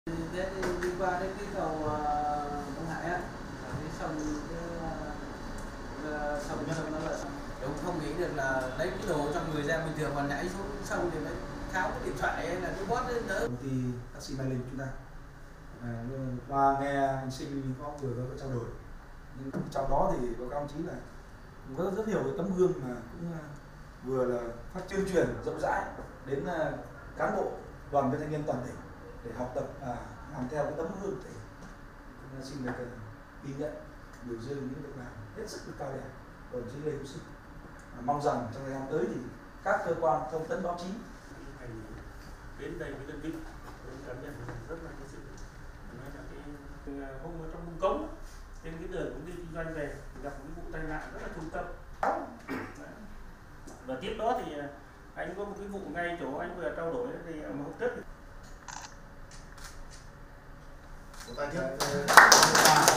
Đi qua cái cầu Đông Hải á, cái sông nó là ông không nghĩ được là lấy cái đồ trong người ra bình thường mà nhảy xuống sông thì mới tháo cái điện thoại hay là cái bót lên đỡ. Công ty taxi Mai Linh chúng ta qua nghe anh Sinh vừa có trao đổi, nhưng trong đó thì báo cáo ông chí là có rất nhiều cái tấm gương mà cũng vừa là phát tuyên truyền rộng rãi đến cán bộ đoàn viên thanh niên toàn tỉnh để học tập làm theo cái tấm gương thì xin được ghi nhận biểu dương những việc làm hết sức cao đẹp của đồng chí Lê Hữu Sinh. Mong rằng trong thời gian tới thì các cơ quan thông tấn báo chí đến đây với đơn vị cảm nhận rất là cái sự nói là cái hôm ở trong Bung Cống trên cái đường cũng đi kinh doanh về gặp một cái vụ tai nạn rất là thương tâm. Và tiếp đó thì anh có một cái vụ ngay chỗ anh vừa trao đổi thì ở một hôm trước